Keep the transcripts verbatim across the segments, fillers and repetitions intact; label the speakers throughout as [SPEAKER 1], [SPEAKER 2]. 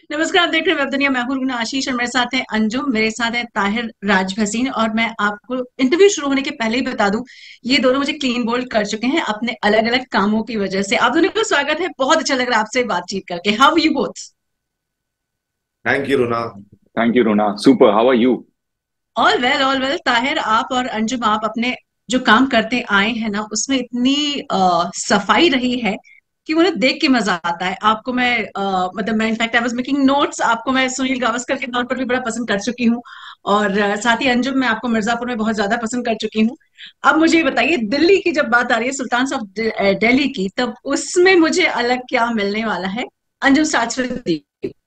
[SPEAKER 1] नमस्कार, आप देख रहे हैं वेब दुनिया। मैं हूं रुना आशीष और मेरे साथ है अंजुम, मेरे साथ है ताहिर राज भसीन। और मैं आपको इंटरव्यू शुरू होने के पहले ही बता दूं, ये दोनों मुझे क्लीन बोल्ड कर चुके हैं अपने अलग अलग कामों की वजह से। आप दोनों को स्वागत है, बहुत अच्छा लग रहा है आपसे बातचीत करके। How you both?
[SPEAKER 2] Thank you Runa.
[SPEAKER 3] Thank you Runa. Super, how are you?
[SPEAKER 1] All well, all well. Tahir, आप और अंजुम, आप अपने जो काम करते आए हैं ना, उसमें इतनी अ, सफाई रही है कि मुझे देख के मजा आता है। आपको मैं अ, मतलब मैं in fact I was making notes, आपको मैं सुनील गावस्कर के तौर पर भी बड़ा पसंद कर चुकी हूँ। और अ, साथ ही अंजुम, मैं आपको मिर्जापुर में बहुत ज्यादा पसंद कर चुकी हूँ। अब मुझे ये बताइए, दिल्ली की जब बात आ रही है, सुल्तान ऑफ दिल्ली की, तब उसमें मुझे अलग क्या मिलने वाला है? Anjum starts with.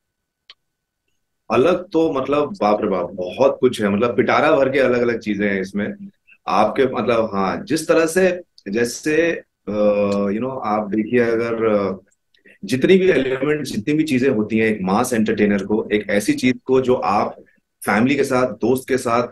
[SPEAKER 2] अलग तो मतलब बाप रे बाप, बहुत कुछ है। मतलब पिटारा भर के अलग अलग चीजें हैं इसमें। आपके मतलब हाँ, जिस तरह से, जैसे यू नो आप देखिए, अगर अ, जितनी भी एलिमेंट, जितनी भी चीजें होती हैं एक मास एंटरटेनर को, एक ऐसी चीज को जो आप फैमिली के साथ, दोस्त के साथ,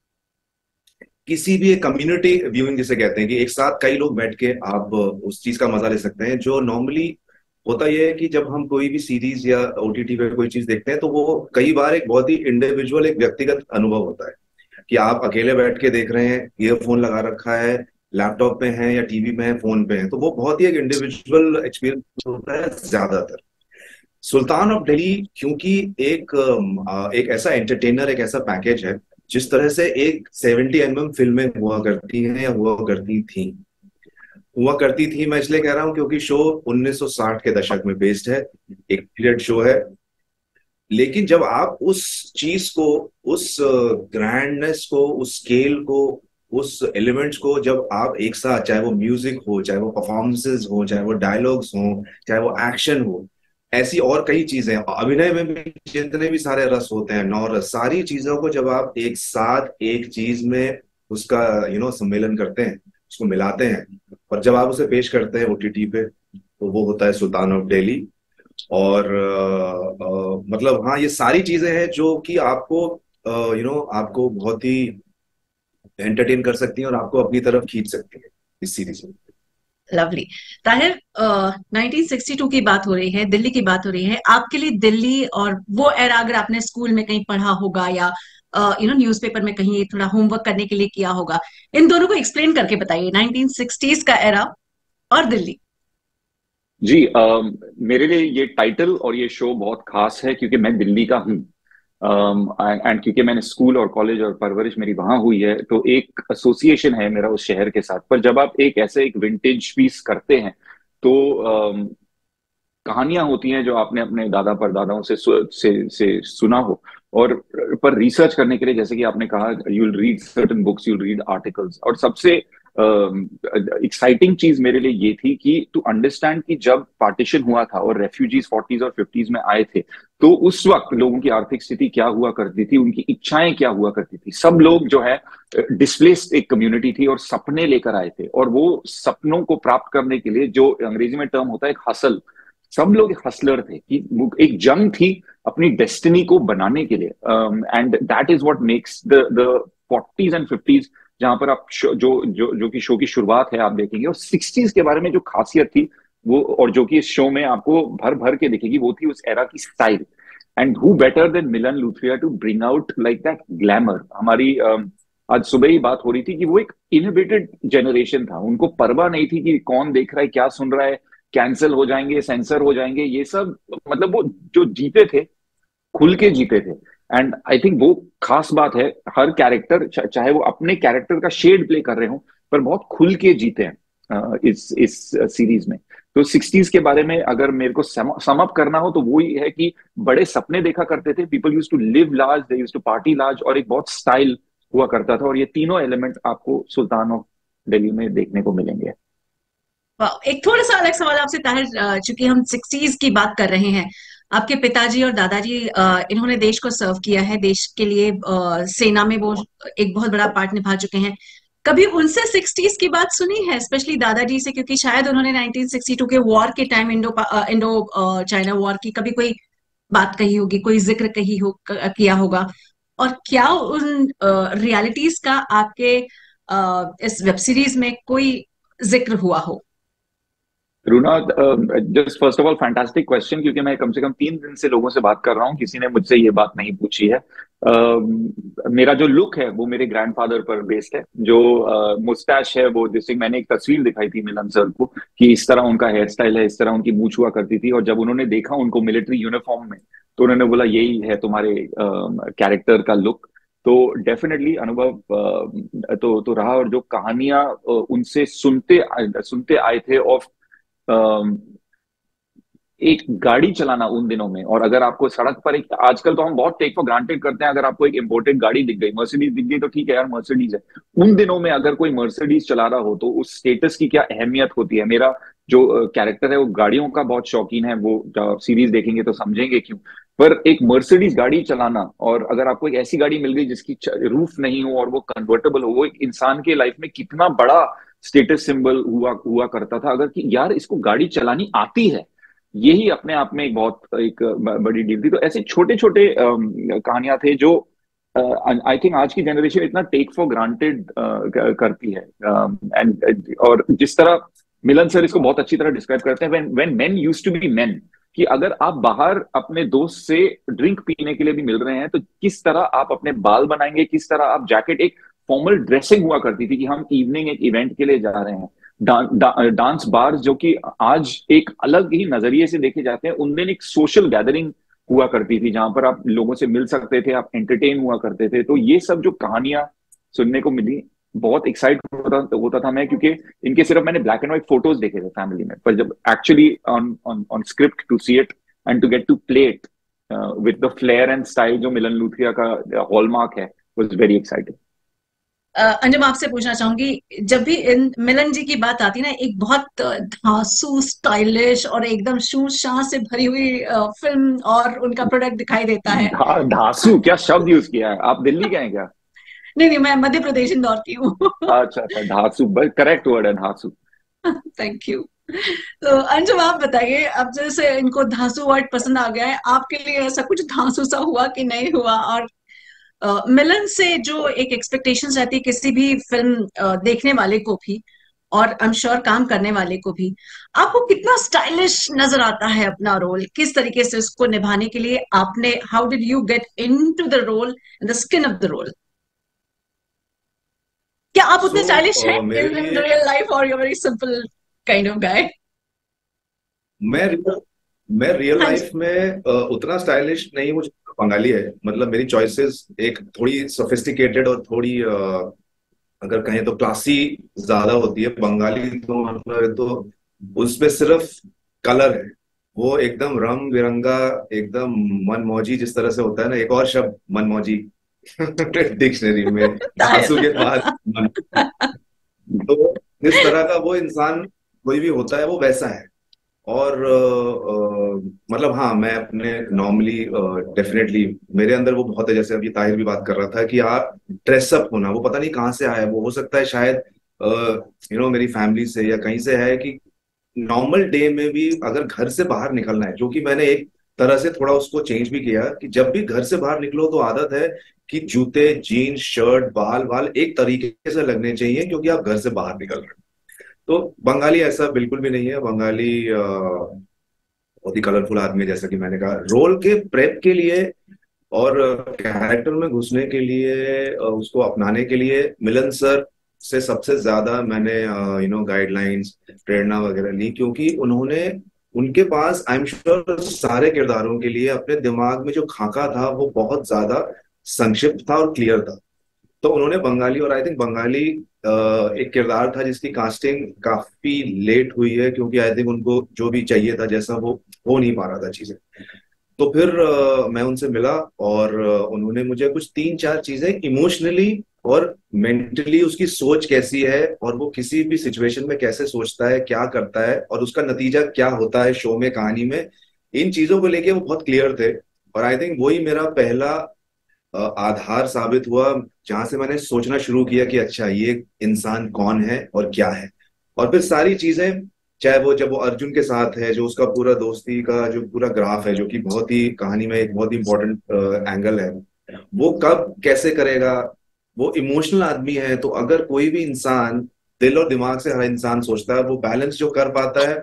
[SPEAKER 2] किसी भी कम्युनिटी व्यूइंग जिसे कहते हैं, कि एक साथ कई लोग बैठ के आप उस चीज का मजा ले सकते हैं। जो नॉर्मली होता यह है कि जब हम कोई भी सीरीज या ओटीटी पे कोई चीज देखते हैं तो वो कई बार एक बहुत ही इंडिविजुअल, एक व्यक्तिगत अनुभव होता है कि आप अकेले बैठ के देख रहे हैं, ईयरफोन लगा रखा है, लैपटॉप पे हैं या टीवी में है, फोन पे है, तो वो बहुत ही एक इंडिविजुअल एक्सपीरियंस होता है ज्यादातर। सुल्तान ऑफ दिल्ली क्योंकि एक अम, एक ऐसा एंटरटेनर, एक ऐसा पैकेज है, जिस तरह से एक सेवेंटी एम एम फिल्में हुआ करती हैं या हुआ करती थी, हुआ करती थी मैं इसलिए कह रहा हूं क्योंकि शो उन्नीस सौ साठ के दशक में बेस्ड है, एक पीरियड शो है। लेकिन जब आप उस चीज को, उस ग्रैंडनेस को, उस स्केल को, उस एलिमेंट्स को जब आप एक साथ, चाहे वो म्यूजिक हो, चाहे वो परफॉर्मेंसेज हो, चाहे वो डायलॉग्स हो, चाहे वो एक्शन हो, ऐसी और कई चीजें, अभिनय में भी जितने भी सारे रस होते हैं, नौ रस, सारी चीजों को जब आप एक साथ एक चीज में उसका यू नो सम्मेलन करते हैं, उसको मिलाते हैं, और जब आप उसे पेश करते हैं ओटीटी पे, तो वो होता है सुल्तान ऑफ दिल्ली। और अ, अ, मतलब हाँ, ये सारी चीजें हैं जो कि आपको यू नो आपको बहुत ही एंटरटेन कर सकती हैं और आपको अपनी तरफ खींच सकती है इस सीरीज में।
[SPEAKER 1] Lovely. Tahir, nineteen sixty two की बात हो रही है, दिल्ली की बात हो रही है। आपके लिए दिल्ली और वो एरा, अगर आपने स्कूल में कहीं पढ़ा होगा या यू नो न्यूज़पेपर में कहीं थोड़ा होमवर्क करने के लिए किया होगा, इन दोनों को एक्सप्लेन करके बताइए, नाइनटीन सिक्सटीज़ का एरा और दिल्ली।
[SPEAKER 3] जी, अम, मेरे लिए ये टाइटल और ये शो बहुत खास है क्योंकि मैं दिल्ली का हूँ। एंड क्योंकि मैंने स्कूल और कॉलेज और परवरिश मेरी वहां हुई है, तो एक एसोसिएशन है मेरा उस शहर के साथ। पर जब आप एक ऐसे एक विंटेज पीस करते हैं तो अम, कहानियां होती हैं जो आपने अपने दादा परदादाओं से सु, से से सुना हो। और पर रिसर्च करने के लिए, जैसे कि आपने कहा, you will read certain books, you will read articles. और सबसे एक्साइटिंग चीज मेरे लिए ये थी कि टू अंडरस्टैंड कि जब पार्टीशन हुआ था और रेफ्यूजीज फोर्टीज और फिफ्टीज में आए थे, तो उस वक्त लोगों की आर्थिक स्थिति क्या हुआ करती थी, उनकी इच्छाएं क्या हुआ करती थी। सब लोग जो है डिस्प्लेस्ड एक कम्युनिटी थी और सपने लेकर आए थे, और वो सपनों को प्राप्त करने के लिए, जो अंग्रेजी में टर्म होता है एक हसल, सब लोग हसलर थे कि एक जंग थी अपनी डेस्टिनी को बनाने के लिए। And that is what makes the the forties and fifties, जहां पर आप शो- जो जो जो कि शो की शुरुआत है आप देखेंगे। और सिक्सटीज के बारे में जो खासियत थी वो, और जो कि इस शो में आपको भर भर के दिखेगी, वो थी उस एरा की style. And who better than Milan Luthria to bring out like that glamour. हमारी um, आज सुबह ही बात हो रही थी कि वो एक इनहिबिटेड जनरेशन था, उनको परवाह नहीं थी कि कौन देख रहा है, क्या सुन रहा है, कैंसिल हो जाएंगे, सेंसर हो जाएंगे, ये सब। मतलब वो जो जीते थे, खुल के जीते थे। एंड आई थिंक वो खास बात है। हर कैरेक्टर, चाहे वो अपने कैरेक्टर का शेड प्ले कर रहे हो, पर बहुत खुल के जीते हैं अ, इस इस सीरीज में। तो सिक्सटीज के बारे में अगर मेरे को सम अप करना हो तो वो ही है कि बड़े सपने देखा करते थे, people use to live large, they use to party large, और एक बहुत स्टाइल हुआ करता था। और ये तीनों एलिमेंट आपको सुल्तान ऑफ दिल्ली में देखने को मिलेंगे।
[SPEAKER 1] वाह, एक थोड़ा सा अलग सवाल आपसे ताहिर, अ, चूंकि हम सिक्सटीज की बात कर रहे हैं। आपके पिताजी और दादाजी, अ, इन्होंने देश को सर्व किया है, देश के लिए अ, सेना में वो एक बहुत बड़ा पार्ट निभा चुके हैं। कभी उनसे सिक्सटीज की बात सुनी है, स्पेशली दादाजी से? क्योंकि शायद उन्होंने नाइनटीन सिक्सटी टू के वॉर के time, Indo uh, Indo uh, China war की कभी कोई बात कही होगी, कोई जिक्र कही हो क- किया होगा। और क्या उन रियलिटीज का आपके अ, इस वेब सीरीज में कोई जिक्र हुआ हो?
[SPEAKER 3] Runa, just first of all fantastic question, क्योंकि मैं कम से कम तीन दिन से लोगों से बात कर रहा हूँ, किसी ने मुझसे ये बात नहीं पूछी है। uh, मेरा जो लुक है वो मेरे ग्रैंडफादर पर बेस्ड है। जो मुस्टैश है वो, जैसे मैंने एक तस्वीर दिखाई थी मिलन सर को कि इस तरह उनका हेयर स्टाइल है, इस तरह उनकी मूंछ हुआ करती थी, और जब उन्होंने देखा उनको मिलिट्री यूनिफॉर्म में तो उन्होंने बोला यही है तुम्हारे कैरेक्टर uh, का लुक। तो डेफिनेटली अनुभव uh, तो तो रहा, और जो कहानियां uh, उनसे सुनते सुनते आए थे ऑफ अम, एक गाड़ी चलाना उन दिनों में, और अगर आपको सड़क पर एक, आजकल तो हम बहुत टेक फॉर ग्रांटेड करते हैं, अगर आपको एक इंपोर्टेड गाड़ी दिख गई, मर्सिडीज दिख गई तो ठीक है यार मर्सिडीज है। उन दिनों में अगर कोई मर्सिडीज चला रहा हो तो उस स्टेटस की क्या अहमियत होती है। मेरा जो कैरेक्टर है वो गाड़ियों का बहुत शौकीन है, वो सीरीज देखेंगे तो समझेंगे क्यों। पर एक मर्सिडीज गाड़ी चलाना, और अगर आपको एक ऐसी गाड़ी मिल गई जिसकी रूफ नहीं हो और वो कन्वर्टेबल हो, वो एक इंसान के लाइफ में कितना बड़ा स्टेटस सिंबल हुआ हुआ करता था, अगर कि यार इसको गाड़ी चलानी आती है, यही अपने आप में एक बहुत एक बड़ी डील थी। तो ऐसे छोटे छोटे कहानियां थे जो आई थिंक आज की जनरेशन इतना टेक फॉर ग्रांटेड करती है। एंड और जिस तरह मिलन सर इसको बहुत अच्छी तरह डिस्क्राइब करते हैं, when when men used to be men, कि अगर आप बाहर अपने दोस्त से ड्रिंक पीने के लिए भी मिल रहे हैं तो किस तरह आप अपने बाल बनाएंगे, किस तरह आप जैकेट, एक फॉर्मल ड्रेसिंग हुआ करती थी कि हम इवनिंग एक इवेंट के लिए जा रहे हैं। डा, डा, डांस बार जो कि आज एक अलग ही नजरिए से देखे जाते हैं, उन दिन एक सोशल गैदरिंग हुआ करती थी जहां पर आप लोगों से मिल सकते थे, आप एंटरटेन हुआ करते थे। तो ये सब जो कहानियां सुनने को मिली, बहुत एक्साइट होता, होता था मैं, क्योंकि इनके सिर्फ मैंने ब्लैक एंड व्हाइट फोटोज देखे थे फैमिली में, पर जब actually on on on script to see it and to get to play it with the flair and style जो मिलन लूथिया का हॉलमार्क है, वाज वेरी एक्साइटिंग।
[SPEAKER 1] अंजुम, आपसे पूछना चाहूंगी, जब भी इन मिलन जी की बात आती है ना, एक बहुत धांसू, स्टाइलिश और एकदम शूर शाह से भरी हुई फिल्म और उनका प्रोडक्ट दिखाई देता है।
[SPEAKER 3] धा, धासु क्या शब्द यूज किया है, आप दिल्ली के हैं क्या?
[SPEAKER 1] नहीं नहीं, मैं मध्य प्रदेश इंदौर की हूँ।
[SPEAKER 3] अच्छा अच्छा, धासु करेक्ट वर्ड है, धासु।
[SPEAKER 1] Thank you. तो अंजुम, आप बताइए, अब जैसे इनको धांसू वर्ड पसंद आ गया है, आपके लिए ऐसा कुछ धांसू सा हुआ कि नहीं हुआ? और मिलन uh, से जो एक एक्सपेक्टेशंस रहती है किसी भी फिल्म uh, देखने वाले को भी, और आई एम श्योर काम करने वाले को भी, आपको कितना स्टाइलिश नजर आता है अपना रोल, किस तरीके से उसको निभाने के लिए आपने, how did you get into the role, in the skin of the role? क्या आप उतने स्टाइलिश हैं इन रियल लाइफ, और you very simple kind of guy?
[SPEAKER 2] मैं मैं रियल लाइफ में uh, उतना स्टाइलिश नहीं, मुझे बंगाली है, मतलब मेरी चॉइसेस एक थोड़ी सोफिस्टिकेटेड और थोड़ी uh, अगर कहें तो क्लासी ज्यादा होती है। बंगाली तो मतलब तो उसमें सिर्फ कलर है, वो एकदम रंग बिरंगा, एकदम मनमौजी जिस तरह से होता है ना, एक और शब्द मनमौजी डिक्शनरी में धांसू के बाद मन, तो इस तरह का वो इंसान कोई भी होता है वो वैसा है। और आ, आ, मतलब हाँ, मैं अपने नॉर्मली डेफिनेटली मेरे अंदर वो बहुत है, जैसे अभी ताहिर भी बात कर रहा था कि आप ड्रेसअप होना, वो पता नहीं कहाँ से आया, वो हो सकता है शायद यू नो मेरी फैमिली से या कहीं से है, कि नॉर्मल डे में भी अगर घर से बाहर निकलना है, जो कि मैंने एक तरह से थोड़ा उसको चेंज भी किया, कि जब भी घर से बाहर निकलो तो आदत है कि जूते, जीन्स, शर्ट, बाल बाल एक तरीके से लगने चाहिए, क्योंकि आप घर से बाहर निकल रहे हो। तो बंगाली ऐसा बिल्कुल भी नहीं है। बंगाली बहुत ही कलरफुल आदमी है, जैसा कि मैंने कहा। रोल के प्रेप के लिए और कैरेक्टर में घुसने के लिए, उसको अपनाने के लिए मिलन सर से सबसे ज्यादा मैंने यू नो गाइडलाइंस, प्रेरणा वगैरह ली, क्योंकि उन्होंने, उनके पास आई एम श्योर सारे किरदारों के लिए अपने दिमाग में जो खाका था वो बहुत ज्यादा संक्षिप्त था और क्लियर था। तो उन्होंने बंगाली, और आई थिंक बंगाली एक किरदार था जिसकी कास्टिंग काफी लेट हुई है, क्योंकि आई थिंक उनको जो भी चाहिए था जैसा वो हो नहीं पा रहा था चीजें। तो फिर uh, मैं उनसे मिला, और uh, उन्होंने मुझे कुछ तीन चार चीजें इमोशनली और मेंटली उसकी सोच कैसी है, और वो किसी भी सिचुएशन में कैसे सोचता है, क्या करता है, और उसका नतीजा क्या होता है शो में, कहानी में, इन चीजों को लेके वो बहुत क्लियर थे। और आई थिंक वही मेरा पहला आधार साबित हुआ, जहां से मैंने सोचना शुरू किया कि अच्छा ये इंसान कौन है और क्या है। और फिर सारी चीजें, चाहे वो जब वो अर्जुन के साथ है, जो उसका पूरा दोस्ती का जो पूरा ग्राफ है, जो कि बहुत ही कहानी में एक बहुत ही इंपॉर्टेंट एंगल है, वो कब कैसे करेगा, वो इमोशनल आदमी है। तो अगर कोई भी इंसान, दिल और दिमाग से हर इंसान सोचता है, वो बैलेंस जो कर पाता है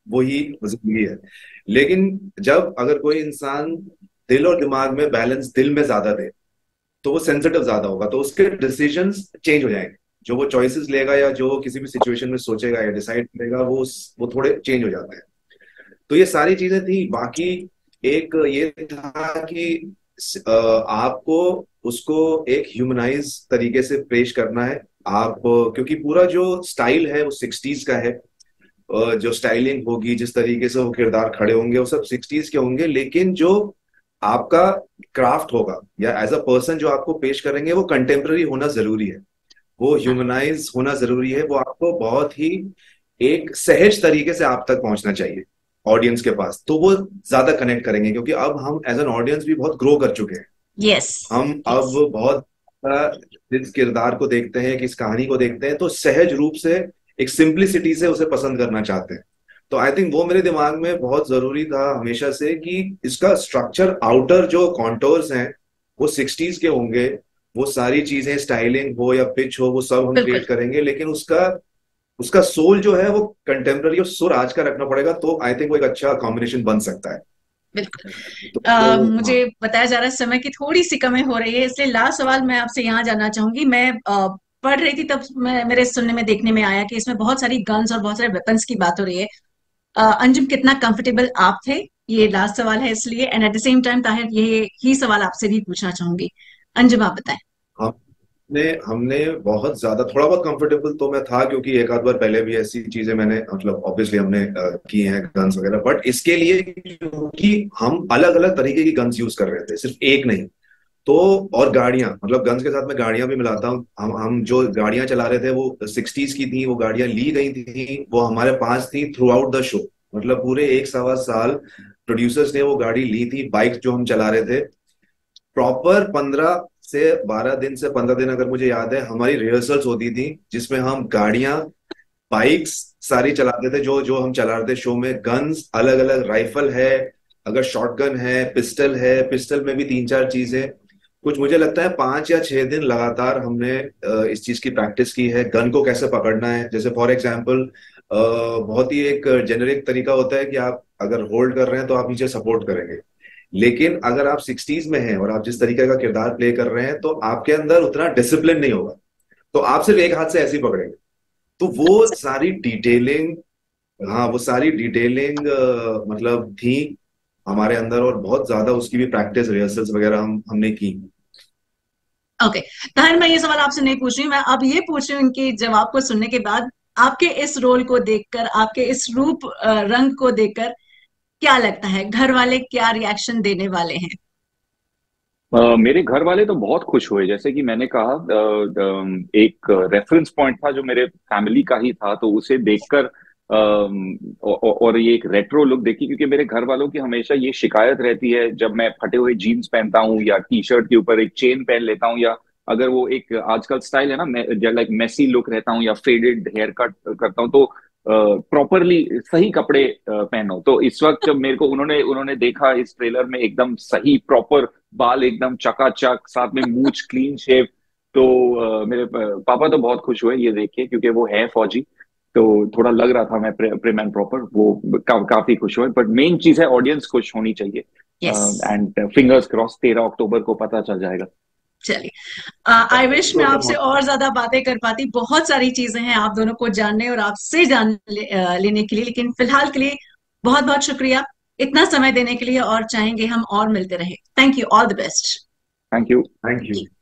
[SPEAKER 2] वही जिंदगी है। लेकिन जब अगर कोई इंसान दिल और दिमाग में बैलेंस दिल में ज्यादा दे, तो वो सेंसिटिव ज्यादा होगा, तो उसके डिसीजंस चेंज हो जाएंगे। जो वो चॉइसेस लेगा या जो वो किसी भी सिचुएशन में सोचेगा या डिसाइड करेगा, वो वो थोड़े चेंज हो जाते हैं। तो ये सारी चीजें थी। बाकी एक ये था कि अ, आपको उसको एक ह्यूमनाइज तरीके से पेश करना है आप, क्योंकि पूरा जो स्टाइल है वो सिक्सटीज का है। अ, जो स्टाइलिंग होगी, जिस तरीके से वो किरदार खड़े होंगे, वो सब सिक्सटीज के होंगे। लेकिन जो आपका क्राफ्ट होगा या एज अ पर्सन जो आपको पेश करेंगे, वो कंटेम्प्ररी होना जरूरी है, वो ह्यूमनाइज होना जरूरी है। वो आपको बहुत ही एक सहज तरीके से आप तक पहुंचना चाहिए ऑडियंस के पास, तो वो ज्यादा कनेक्ट करेंगे। क्योंकि अब हम एज एन ऑडियंस भी बहुत ग्रो कर चुके हैं।
[SPEAKER 1] यस
[SPEAKER 2] हम अब बहुत इस किरदार को देखते हैं, कि इस कहानी को देखते हैं, तो सहज रूप से एक सिंप्लिसिटी से उसे पसंद करना चाहते हैं। तो आई थिंक वो मेरे दिमाग में बहुत जरूरी था हमेशा से, कि इसका स्ट्रक्चर, आउटर जो कॉन्टोर्स हैं वो सिक्सटीज के होंगे। वो सारी चीजें, स्टाइलिंग हो या पिच हो, वो सब हम
[SPEAKER 1] बिल्कुल
[SPEAKER 2] क्रिएट करेंगे। लेकिन उसका उसका सोल जो है वो कंटेम्प्ररी और सुर आज का रखना पड़ेगा। तो आई थिंक वो एक अच्छा कॉम्बिनेशन बन सकता है।
[SPEAKER 1] बिल्कुल।
[SPEAKER 2] तो,
[SPEAKER 1] अ,
[SPEAKER 2] तो हाँ।
[SPEAKER 1] मुझे बताया जा रहा है समय की थोड़ी सी कमी हो रही है, इसलिए लास्ट सवाल मैं आपसे यहाँ जानना चाहूंगी। मैं अ, पढ़ रही थी तब मैं, मेरे सुनने में देखने में आया कि इसमें बहुत सारी गन्स और बहुत सारे वेपन्स की बात हो रही है। अ, अंजुम, कितना कंफर्टेबल आप थे? ये लास्ट सवाल है इसलिए, and at the same time Tahir, ये ही सवाल आपसे भी पूछना चाहूंगी। अंजुम, आप बताएं।
[SPEAKER 2] हमने हमने बहुत ज्यादा, थोड़ा बहुत कंफर्टेबल तो मैं था, क्योंकि एक आध बार पहले भी ऐसी चीजें मैंने, मतलब ऑब्वियसली हमने अ, की हैं गन्स वगैरह। बट इसके लिए, क्योंकि हम अलग अलग तरीके की गन्स यूज कर रहे थे, सिर्फ एक नहीं। तो और गाड़ियां, मतलब गन्स के साथ मैं गाड़ियां भी मिलाता हूँ। हम हम जो गाड़ियां चला रहे थे वो सिक्सटीज की थी। वो गाड़ियां ली गई थी, वो हमारे पास थी थ्रू आउट द शो। मतलब पूरे एक सवा साल प्रोड्यूसर्स ने वो गाड़ी ली थी, बाइक जो हम चला रहे थे। प्रॉपर पंद्रह से बारह दिन से पंद्रह दिन, अगर मुझे याद है, हमारी रिहर्सल्स होती थी, जिसमें हम गाड़ियां, बाइक्स सारी चलाते थे, जो जो हम चला रहे थे शो में। गन्स अलग अलग, राइफल है, अगर शॉटगन है, पिस्टल है, पिस्टल में भी तीन चार चीजें। कुछ मुझे लगता है पांच या छह दिन लगातार हमने अ, इस चीज की प्रैक्टिस की है, गन को कैसे पकड़ना है। जैसे फॉर एग्जाम्पल, बहुत ही एक जेनेरिक तरीका होता है कि आप अगर होल्ड कर रहे हैं तो आप नीचे सपोर्ट करेंगे। लेकिन अगर आप सिक्सटीज में हैं और आप जिस तरीके का किरदार प्ले कर रहे हैं, तो आपके अंदर उतना डिसिप्लिन नहीं होगा, तो आप सिर्फ एक हाथ से ऐसे ही पकड़ेंगे। तो वो सारी डिटेलिंग, हाँ वो सारी डिटेलिंग मतलब थी हमारे अंदर, और बहुत ज्यादा उसकी भी प्रैक्टिस, रिहर्सल्स वगैरह हम हमने की।
[SPEAKER 1] ओके ताहिर, मैं ये सवाल आपसे नहीं पूछ रही हूँ, मैं अब ये पूछ रही हूँ इनके जवाब को सुनने के बाद। आपके इस रोल को देखकर, आपके इस रूप अ, रंग को देखकर क्या लगता है, घर वाले क्या रिएक्शन देने वाले हैं?
[SPEAKER 3] अ, मेरे घर वाले तो बहुत खुश हुए। जैसे कि मैंने कहा, अ, अम, एक रेफरेंस पॉइंट था जो मेरे फैमिली का ही था, तो उसे देखकर अम, औ- औ- और ये एक रेट्रो लुक देखी, क्योंकि मेरे घर वालों की हमेशा ये शिकायत रहती है, जब मैं फटे हुए जीन्स पहनता हूँ या टी शर्ट के ऊपर एक चेन पहन लेता हूँ, या अगर वो एक आजकल स्टाइल है ना, लाइक मेसी लुक रहता हूँ या फेडेड हेयर कट करता हूँ, तो प्रॉपरली सही कपड़े अ, पहनो। तो इस वक्त जब मेरे को उन्होंने उन्होंने देखा इस ट्रेलर में, एकदम सही प्रॉपर बाल, एकदम चकाचक, साथ में मूंछ क्लीन शेव, तो अ, मेरे प- पापा तो बहुत खुश हुए ये देख के, क्योंकि वो है फौजी। तो थोड़ा लग रहा था मैं प्रिम एंड प्रॉपर, वो का, काफी खुश हुए। बट मेन चीज है ऑडियंस खुश होनी चाहिए।
[SPEAKER 1] यस,
[SPEAKER 3] एंड फिंगर्स क्रॉस, तेरह अक्टूबर को पता चल जाएगा।
[SPEAKER 1] चलिए। आई विश मैं आपसे और ज्यादा बातें कर पाती, बहुत सारी चीजें हैं आप दोनों को जानने और आपसे जान ले, अ, लेने के लिए, लेकिन फिलहाल के लिए बहुत बहुत शुक्रिया इतना समय देने के लिए, और चाहेंगे हम और मिलते रहे। Thank you, all the best.
[SPEAKER 3] Thank you.
[SPEAKER 2] Thank you.